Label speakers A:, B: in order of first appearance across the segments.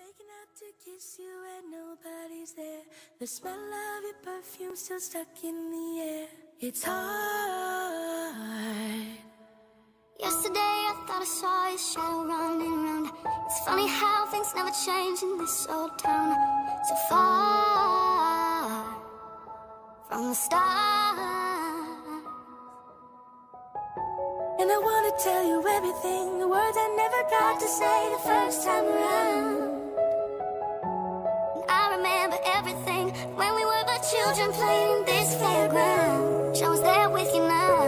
A: Making out to kiss you and nobody's there. The smell of your perfume still stuck in the air. It's hard.
B: Yesterday I thought I saw your shadow running round. It's funny how things never change in this old town. So far from the start.
A: And I wanna tell you everything, the words I never got to say the first time around.
B: And I remember everything when we were but children playing in this fairground. I was there with you now.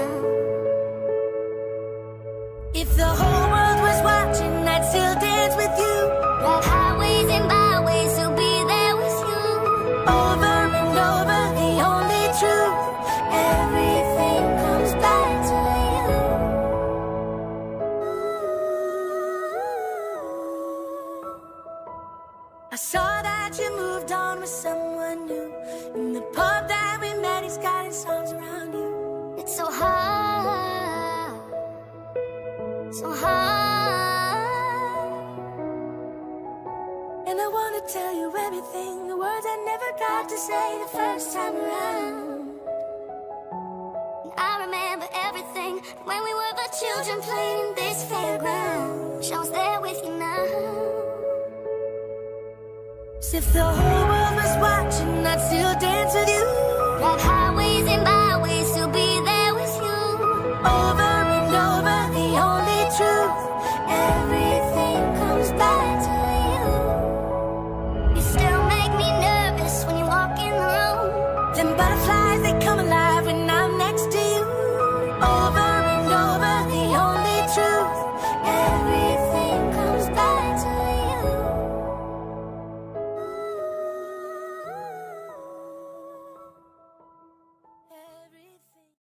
A: If the whole world was watching, I'd still dance with you.
B: Ride highways and byways, to be there with you.
A: Over and over, the only truth. Everything comes back to you. I saw that you moved on with someone new. In the pub that we met, he's got songs around you.
B: It's so hard, so hard.
A: And I wanna tell you everything, the words I never got to say the first time around.
B: And I remember everything when we were but children playing in this fairground. I was there with you now.
A: So if the whole world was watching, I'd still dance with you.
B: Ride highways and byways.